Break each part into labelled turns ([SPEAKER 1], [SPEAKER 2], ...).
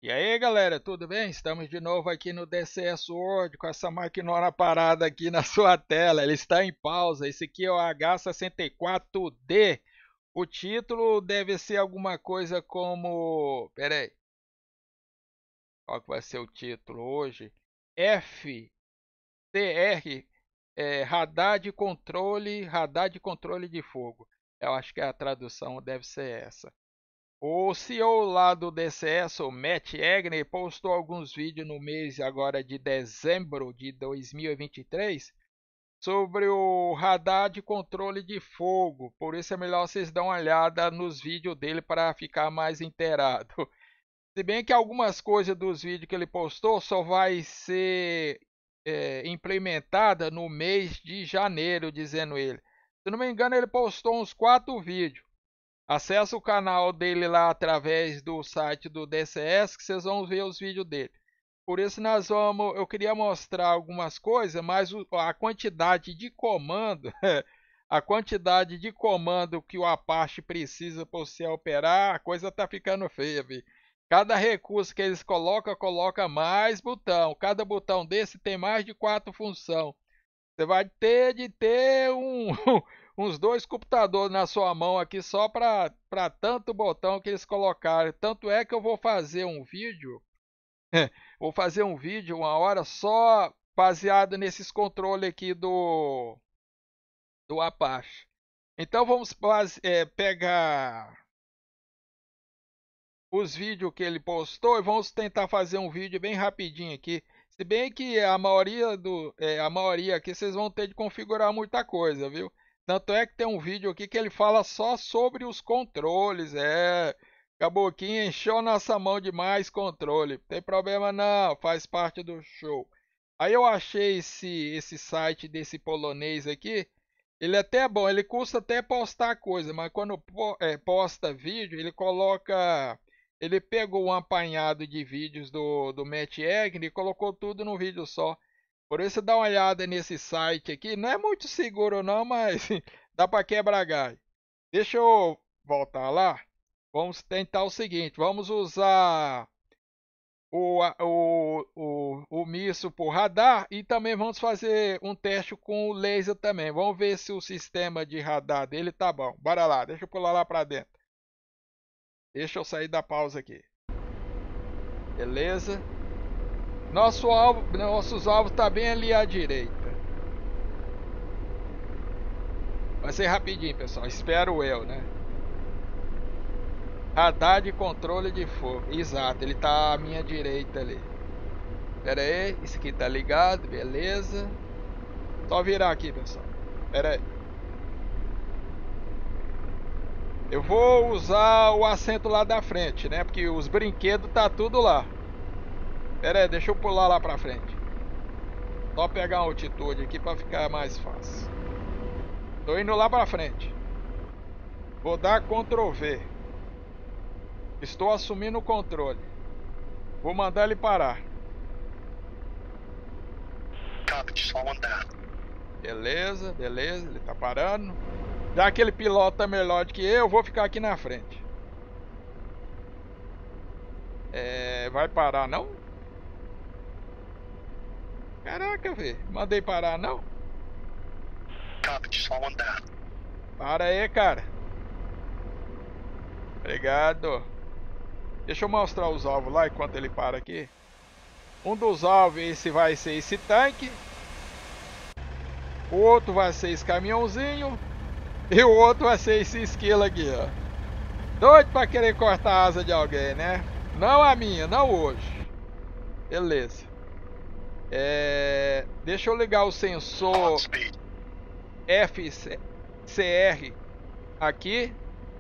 [SPEAKER 1] E aí galera, tudo bem? Estamos de novo aqui no DCS World com essa maquinona parada aqui na sua tela. Ele está em pausa. Esse aqui é o H64D. O título deve ser alguma coisa como... Pera aí. Qual que vai ser o título hoje? FCR, radar de controle de fogo. Eu acho que a tradução deve ser essa. O CEO lá do DCS, o Matt Egner, postou alguns vídeos no mês agora de dezembro de 2023 sobre o radar de controle de fogo. Por isso é melhor vocês dar uma olhada nos vídeos dele para ficar mais inteirado. Se bem que algumas coisas dos vídeos que ele postou só vai ser implementada no mês de janeiro, dizendo ele. Se não me engano, ele postou uns 4 vídeos. Acesse o canal dele lá através do site do DCS que vocês vão ver os vídeos dele. Por isso eu queria mostrar algumas coisas, mas a quantidade de comando, a quantidade de comando que o Apache precisa para você operar, a coisa tá ficando feia, viu? Cada recurso que eles colocam, coloca mais botão. Cada botão desse tem mais de 4 funções. Você vai ter de ter uns 2 computadores na sua mão aqui só para tanto botão que eles colocaram. Tanto é que eu vou fazer um vídeo, uma hora só baseado nesses controles aqui do Apache. Então vamos pegar os vídeos que ele postou e vamos tentar fazer um vídeo bem rapidinho aqui. Se bem que a maioria aqui vocês vão ter de configurar muita coisa, viu? Tanto é que tem um vídeo aqui que ele fala só sobre os controles. Caboquinho encheu nossa mão de mais controle. Não tem problema não, faz parte do show. Aí eu achei esse site desse polonês aqui. Ele é até bom, ele custa até postar coisa, mas quando posta vídeo, ele pegou um apanhado de vídeos do Matt Egner e colocou tudo num vídeo só. Por isso dá uma olhada nesse site aqui. Não é muito seguro não, mas dá para quebrar galho. Deixa eu voltar lá. Vamos tentar o seguinte. Vamos usar o míssil por radar e também vamos fazer um teste com o laser também. Vamos ver se o sistema de radar dele tá bom. Bora lá. Deixa eu pular lá para dentro. Deixa eu sair da pausa aqui. Beleza. Nossos alvos tá bem ali à direita. Vai ser rapidinho, pessoal. Espero eu, né? Radar de controle de fogo. Exato, ele tá à minha direita ali. Pera aí, esse aqui tá ligado, beleza. Só virar aqui, pessoal. Pera aí. Eu vou usar o assento lá da frente, né? Porque os brinquedos tá tudo lá. Pera aí, deixa eu pular lá pra frente. Só pegar uma altitude aqui pra ficar mais fácil. Tô indo lá pra frente. Vou dar Ctrl V. Estou assumindo o controle. Vou mandar ele parar. Beleza, beleza, ele tá parando. Já que ele pilota melhor do que eu, vou ficar aqui na frente. Vai parar não? Caraca, velho. Mandei parar não? Para aí, cara. Obrigado. Deixa eu mostrar os alvos lá enquanto ele para aqui. Um dos alvos esse vai ser esse tanque. O outro vai ser esse caminhãozinho. E o outro vai ser esse esquilo aqui, ó. Doido pra querer cortar a asa de alguém, né? Não a minha, não hoje. Beleza. Deixa eu ligar o sensor FCR aqui.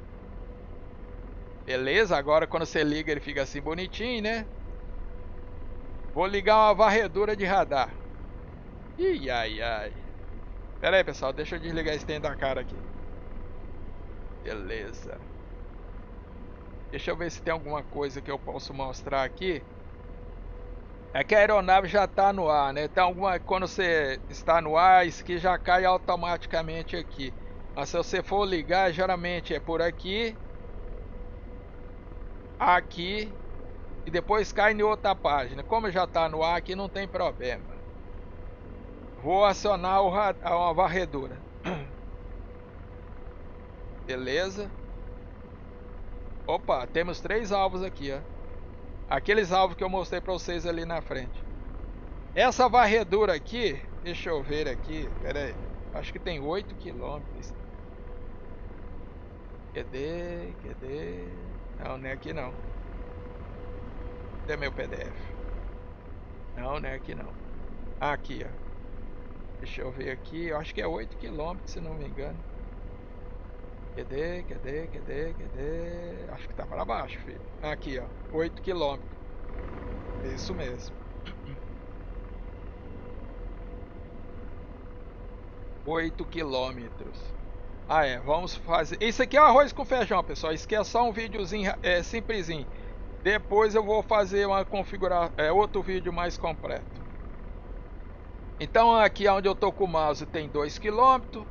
[SPEAKER 1] Beleza, agora quando você liga ele fica assim bonitinho, né? Vou ligar uma varredura de radar. Ih, ai, ai. Pera aí, pessoal, deixa eu desligar esse trem da cara aqui. Beleza. Deixa eu ver se tem alguma coisa que eu posso mostrar aqui. É que a aeronave já está no ar, né? Então, quando você está no ar, isso aqui já cai automaticamente aqui. Mas se você for ligar, geralmente é por aqui, aqui e depois cai em outra página. Como já está no ar aqui, não tem problema. Vou acionar uma varredura. Beleza. Opa, temos 3 alvos aqui, ó. Aqueles alvos que eu mostrei para vocês ali na frente. Essa varredura aqui, deixa eu ver aqui, pera aí. Acho que tem 8 quilômetros. Cadê? Não, não é aqui não. Cadê meu PDF? Não, não é aqui não. Ah, aqui, ó. Deixa eu ver aqui. Eu acho que é 8 quilômetros, se não me engano. Cadê? Acho que tá para baixo, filho. Aqui, ó. 8 quilômetros. Isso mesmo. 8 quilômetros. Ah, é. Vamos fazer. Isso aqui é arroz com feijão, pessoal. Isso aqui é só um videozinho simplesinho. Depois eu vou fazer uma outro vídeo mais completo. Então aqui onde eu tô com o mouse tem 2 km.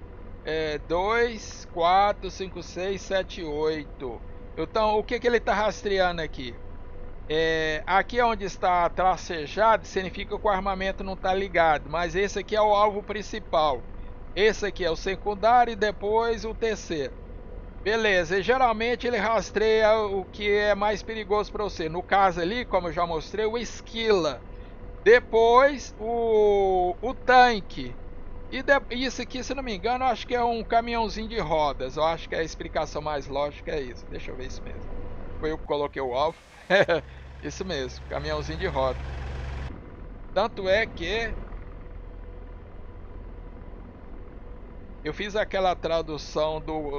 [SPEAKER 1] 2, 4, 5, 6, 7, 8. Então o que ele está rastreando aqui? Aqui onde está tracejado significa que o armamento não está ligado. Mas esse aqui é o alvo principal. Esse aqui é o secundário e depois o terceiro. Beleza, e geralmente ele rastreia o que é mais perigoso para você. No caso ali, como eu já mostrei, o esquila. Depois o tanque. E isso aqui, se não me engano, eu acho que é um caminhãozinho de rodas. Eu acho que a explicação mais lógica é isso. Deixa eu ver isso mesmo. Foi eu que coloquei o alvo. Isso mesmo, caminhãozinho de roda. Tanto é que eu fiz aquela tradução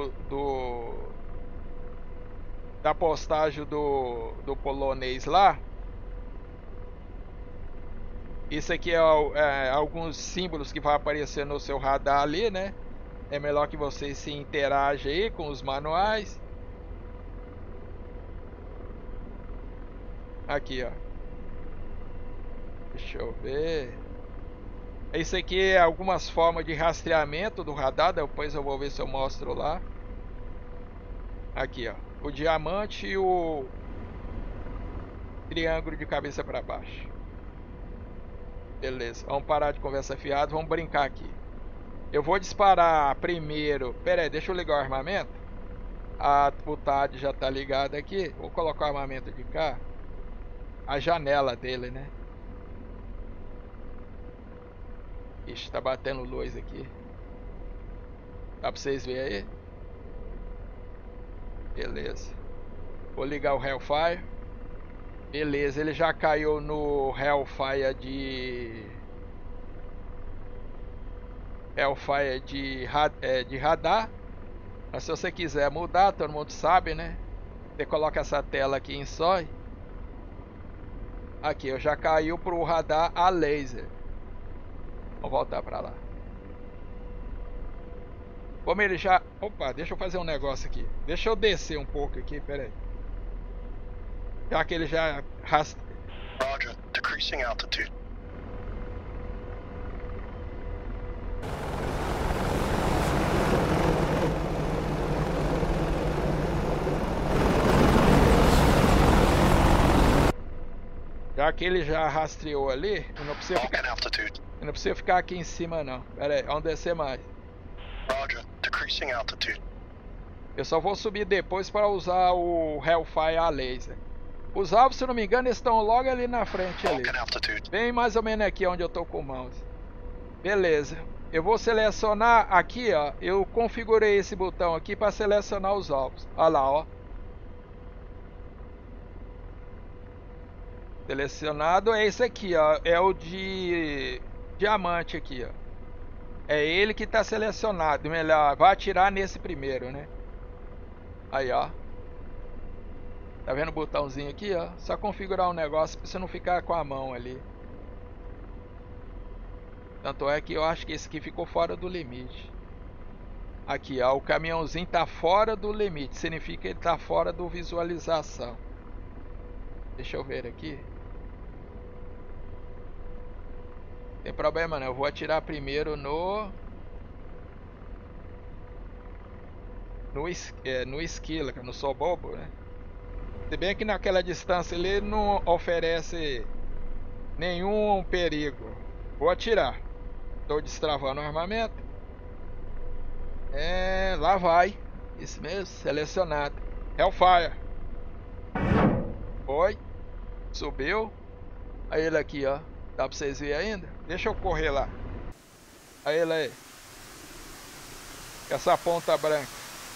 [SPEAKER 1] da postagem do polonês lá. Isso aqui é alguns símbolos que vai aparecer no seu radar ali, né? É melhor que você se interaja aí com os manuais. Aqui, ó. Deixa eu ver. Isso aqui é algumas formas de rastreamento do radar. Depois eu vou ver se eu mostro lá. Aqui, ó. O diamante e o triângulo de cabeça para baixo. Beleza. Vamos parar de conversa fiada. Vamos brincar aqui. Eu vou disparar primeiro. Pera aí, deixa eu ligar o armamento. O TAD já tá ligado aqui. Vou colocar o armamento de cá. A janela dele, né? Ixi, tá batendo luz aqui. Dá pra vocês verem aí? Beleza. Vou ligar o Hellfire. Beleza, ele já caiu no Hellfire de radar. Mas se você quiser mudar, todo mundo sabe, né? Você coloca essa tela aqui em SOI. Aqui, eu já caiu pro radar a laser. Vamos voltar pra lá. Como ele já... Opa, deixa eu fazer um negócio aqui. Deixa eu descer um pouco aqui, pera aí. Já que ele já...
[SPEAKER 2] Roger, decreasing altitude.
[SPEAKER 1] Já que ele já rastreou ali, eu não precisa ficar aqui em cima não. Pera aí, vamos descer mais.
[SPEAKER 2] Roger, decreasing altitude.
[SPEAKER 1] Eu só vou subir depois para usar o Hellfire a laser. Os alvos, se não me engano, estão logo ali na frente ali. Bem mais ou menos aqui onde eu tô com o mouse. Beleza. Eu vou selecionar aqui, ó. Eu configurei esse botão aqui para selecionar os alvos. Olha lá, ó. Selecionado é esse aqui, ó. É o de diamante aqui, ó. É ele que está selecionado. Melhor, vai atirar nesse primeiro, né? Aí, ó. Tá vendo o botãozinho aqui, ó? Só configurar um negócio para você não ficar com a mão ali. Tanto é que eu acho que esse aqui ficou fora do limite. Aqui, ó. O caminhãozinho tá fora do limite. Significa que ele tá fora do visualização. Deixa eu ver aqui. Tem problema não. Eu vou atirar primeiro no esquila, que eu não sou bobo, né? Se bem que naquela distância ele não oferece nenhum perigo. Vou atirar. Estou destravando o armamento. Lá vai. Isso mesmo, selecionado. Hellfire. Foi. Subiu. Aí ele aqui, ó. Dá pra vocês verem ainda? Deixa eu correr lá. Aí ele aí. Essa ponta branca.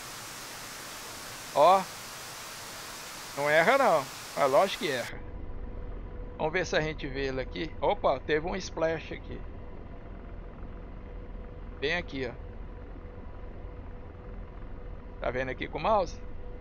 [SPEAKER 1] Ó. Não erra não. Mas lógico que erra. Vamos ver se a gente vê ele aqui. Opa, teve um splash aqui. Bem aqui, ó. Tá vendo aqui com o mouse?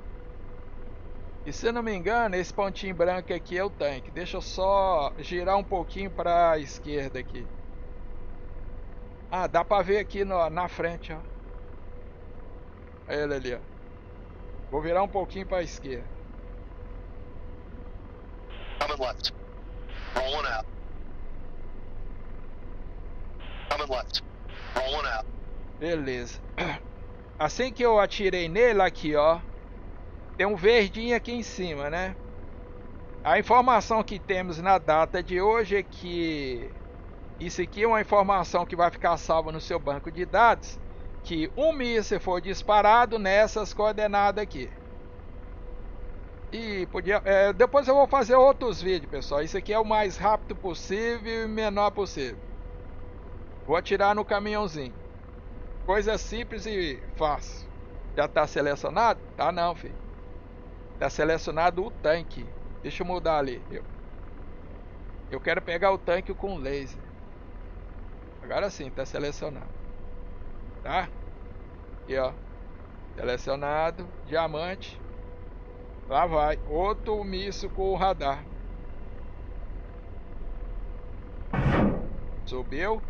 [SPEAKER 1] E se eu não me engano, esse pontinho branco aqui é o tanque. Deixa eu só girar um pouquinho para a esquerda aqui. Ah, dá pra ver aqui na frente, ó. Ele ali, ó. Vou virar um pouquinho para a esquerda.
[SPEAKER 2] Coming left. Rolling out. Coming left. Rolling out.
[SPEAKER 1] Beleza. Assim que eu atirei nele aqui, ó. Tem um verdinho aqui em cima, né? A informação que temos na data de hoje é que isso aqui é uma informação que vai ficar salva no seu banco de dados, que um míssil foi disparado nessas coordenadas aqui. E podia, depois eu vou fazer outros vídeos, pessoal. Isso aqui é o mais rápido possível e menor possível. Vou atirar no caminhãozinho. Coisa simples e fácil. Já está selecionado? Tá não, filho. Está selecionado o tanque. Deixa eu mudar ali. Eu quero pegar o tanque com laser. Agora sim, está selecionado. Tá? Aqui, ó. Selecionado. Diamante. Lá vai. Outro míssil com o radar. Subiu.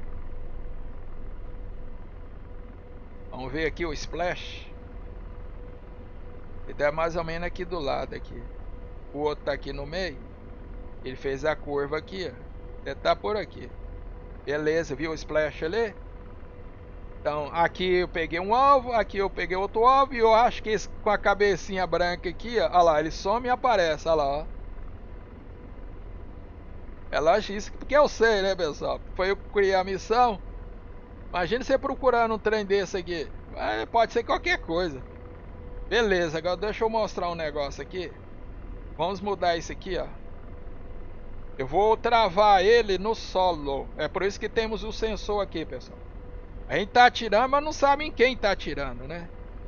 [SPEAKER 1] Vamos ver aqui o splash. Ele tá mais ou menos aqui do lado aqui. O outro tá aqui no meio. Ele fez a curva aqui, ó. Ele tá por aqui. Beleza, viu o splash ali? Então, aqui eu peguei um alvo, aqui eu peguei outro alvo. E eu acho que esse com a cabecinha branca aqui, ó. Olha lá, ele some e aparece, olha lá, ó. É lógico isso porque eu sei, né, pessoal? Foi eu que criei a missão. Imagina você procurando um trem desse aqui. Pode ser qualquer coisa. Beleza, agora deixa eu mostrar um negócio aqui. Vamos mudar isso aqui, ó. Eu vou travar ele no solo. É por isso que temos o sensor aqui, pessoal. A gente tá atirando, mas não sabe em quem tá atirando, né?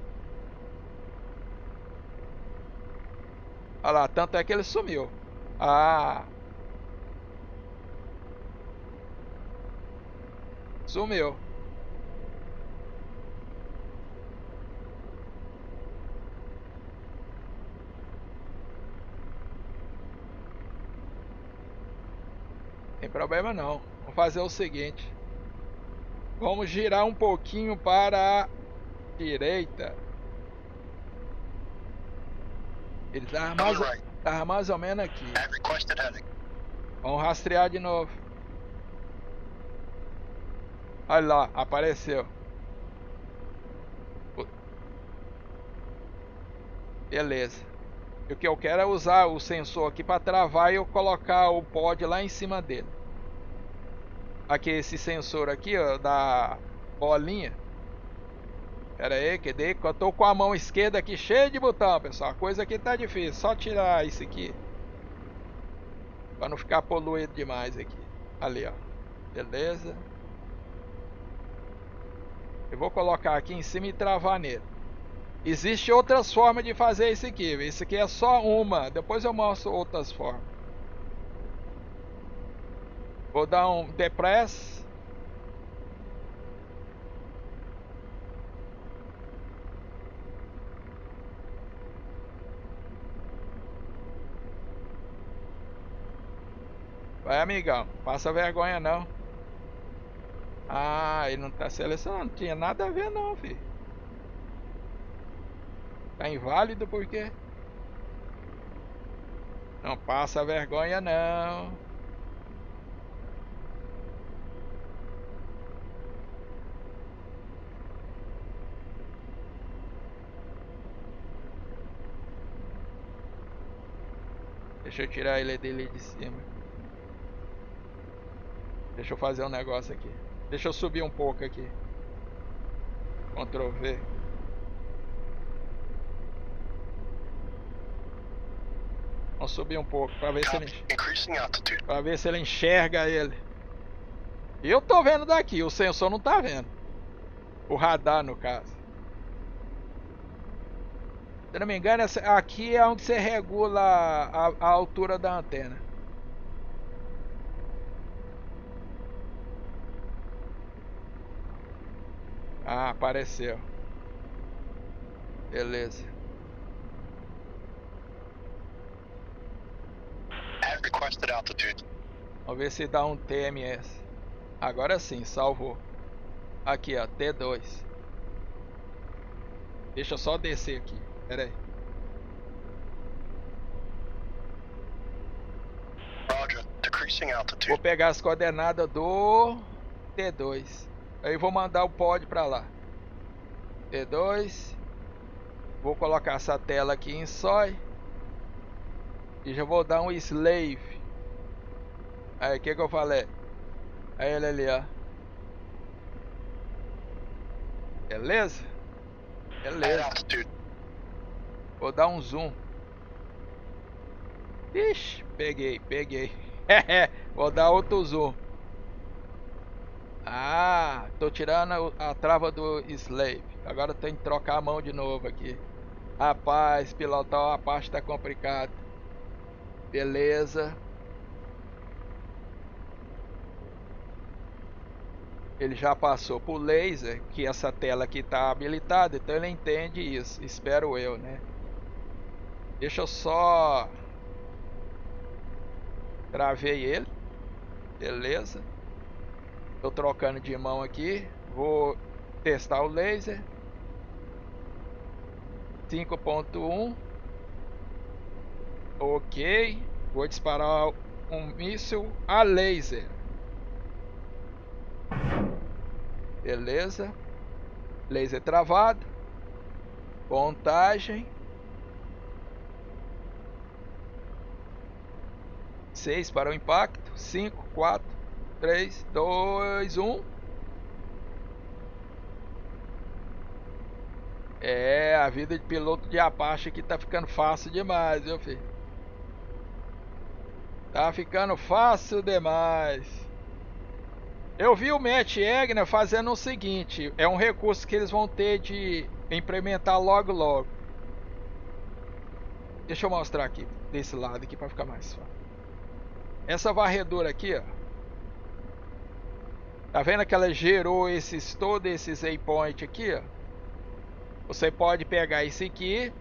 [SPEAKER 1] Olha lá, tanto é que ele sumiu. Ah. Sumiu. Tem problema não. Vamos fazer o seguinte. Vamos girar um pouquinho para a direita. Ele tava mais ou menos aqui. Vamos rastrear de novo. Olha lá, apareceu. Beleza. O que eu quero é usar o sensor aqui para travar e eu colocar o pod lá em cima dele. Aqui esse sensor aqui, ó, da bolinha. Pera aí, que eu tô com a mão esquerda aqui cheia de botão, pessoal. A coisa aqui tá difícil, só tirar isso aqui. Para não ficar poluído demais aqui. Ali, ó. Beleza. Eu vou colocar aqui em cima e travar nele. Existem outras formas de fazer isso aqui. Isso aqui é só uma. Depois eu mostro outras formas. Vou dar um depress. Vai, amigão. Passa vergonha não. Ah, ele não tá selecionando. Não tinha nada a ver não, filho. Tá inválido por quê? Não passa vergonha não. Deixa eu tirar ele dele de cima. Deixa eu fazer um negócio aqui. Deixa eu subir um pouco aqui. Ctrl V. Vamos subir um pouco para ver, se ele enxerga ele. Eu tô vendo daqui, o sensor não tá vendo. O radar, no caso. Se não me engano, aqui é onde você regula a altura da antena. Ah, apareceu. Beleza.
[SPEAKER 2] Requested altitude.
[SPEAKER 1] Vamos ver se dá um TMS. Agora sim, salvou. Aqui, ó, T2. Deixa eu só descer aqui. Pera aí.
[SPEAKER 2] Roger, decreasing altitude.
[SPEAKER 1] Vou pegar as coordenadas do T2. Aí vou mandar o pod pra lá. T2. Vou colocar essa tela aqui em SOI. E já vou dar um slave. Aí, o que eu falei? Aí ele ali, ó. Beleza? Beleza. Vou dar um zoom. Ixi, peguei. Vou dar outro zoom. Ah, tô tirando a trava do slave. Agora tem que trocar a mão de novo aqui. Rapaz, pilotar uma parte tá complicado. Beleza. Ele já passou por laser, que essa tela aqui tá habilitada, então ele entende isso, espero eu, né? Deixa eu só... Travei ele. Beleza. Tô trocando de mão aqui. Vou testar o laser. 5.1. Ok. Vou disparar um míssil a laser. Beleza. Laser travado. Contagem. 6 para o impacto. 5, 4, 3, 2, 1. É, a vida de piloto de Apache aqui tá ficando fácil demais, viu, filho? Tá ficando fácil demais. Eu vi o Matt Egner fazendo o seguinte. É um recurso que eles vão ter de implementar logo. Deixa eu mostrar aqui, desse lado aqui, para ficar mais fácil. Essa varredura aqui, ó. Tá vendo que ela gerou todos esses waypoints aqui, ó? Você pode pegar esse aqui.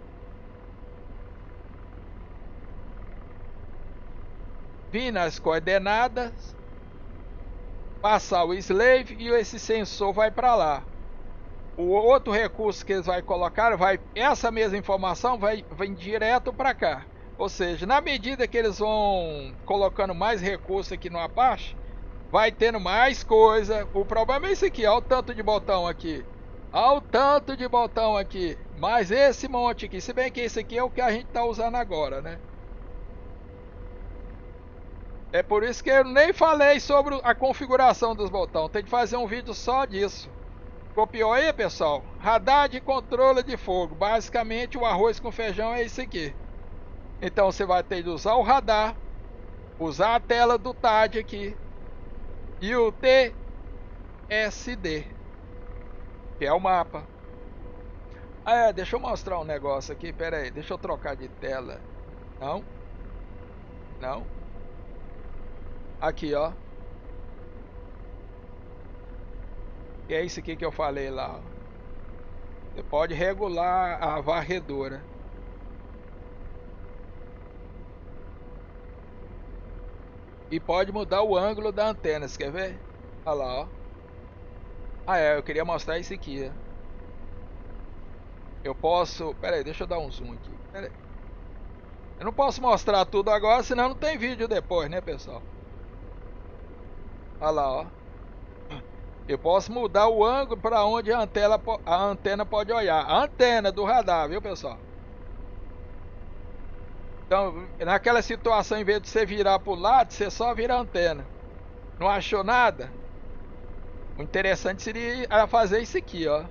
[SPEAKER 1] Vir nas coordenadas. Passar o slave e esse sensor vai para lá. O outro recurso que eles vão colocar, essa mesma informação vai direto para cá. Ou seja, na medida que eles vão colocando mais recursos aqui no Apache, vai tendo mais coisa. O problema é esse aqui, olha o tanto de botão aqui. Olha o tanto de botão aqui. Mas esse monte aqui, se bem que esse aqui é o que a gente está usando agora, né? É por isso que eu nem falei sobre a configuração dos botões. Tem que fazer um vídeo só disso. Copiou aí, pessoal? Radar de controle de fogo. Basicamente o arroz com feijão é isso aqui. Então você vai ter de usar o radar, usar a tela do TAD aqui e o TSD, que é o mapa. Ah, deixa eu mostrar um negócio aqui. Pera aí, deixa eu trocar de tela. Não. Aqui, ó. E é isso aqui que eu falei lá, ó. Você pode regular a varredura. E pode mudar o ângulo da antena, você quer ver? Olha lá, ó. Ah, eu queria mostrar isso aqui, ó. Eu posso... Pera aí, deixa eu dar um zoom aqui. Pera aí. Eu não posso mostrar tudo agora, senão não tem vídeo depois, né, pessoal? Olha lá, ó. Eu posso mudar o ângulo para onde a antena pode olhar. A antena do radar, viu, pessoal? Então, naquela situação, em vez de você virar pro lado, você só vira a antena. Não achou nada? O interessante seria fazer isso aqui, ó.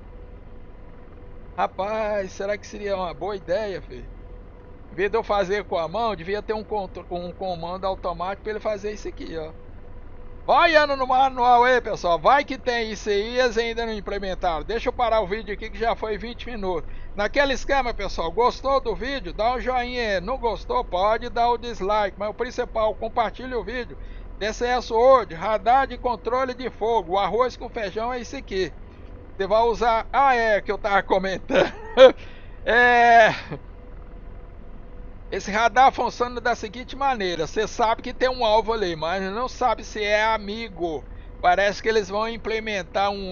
[SPEAKER 1] Rapaz, será que seria uma boa ideia, filho? Em vez de eu fazer com a mão, devia ter um comando automático para ele fazer isso aqui, ó. Vai olhando no manual aí, pessoal. Vai que tem isso aí e eles ainda não implementaram. Deixa eu parar o vídeo aqui que já foi 20 minutos. Naquele esquema, pessoal, gostou do vídeo? Dá um joinha. Não gostou? Pode dar o dislike. Mas o principal, compartilhe o vídeo. DCS World, radar de controle de fogo. O arroz com feijão é esse aqui. Você vai usar... Ah, é, que eu tava comentando. Esse radar funciona da seguinte maneira: você sabe que tem um alvo ali, mas não sabe se é amigo. Parece que eles vão implementar um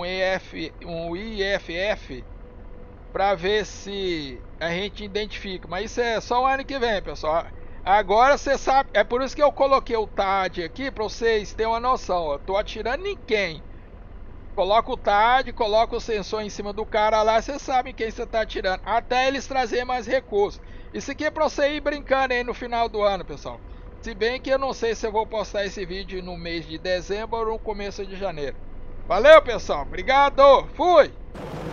[SPEAKER 1] IFF para ver se a gente identifica. Mas isso é só o ano que vem, pessoal. Agora você sabe, é por isso que eu coloquei o TAD aqui para vocês terem uma noção. Eu tô atirando em quem? Coloca o TAD, coloca o sensor em cima do cara lá, vocês sabem quem você está atirando. Até eles trazerem mais recursos. Isso aqui é para você ir brincando aí no final do ano, pessoal. Se bem que eu não sei se eu vou postar esse vídeo no mês de dezembro ou no começo de janeiro. Valeu, pessoal. Obrigado. Fui.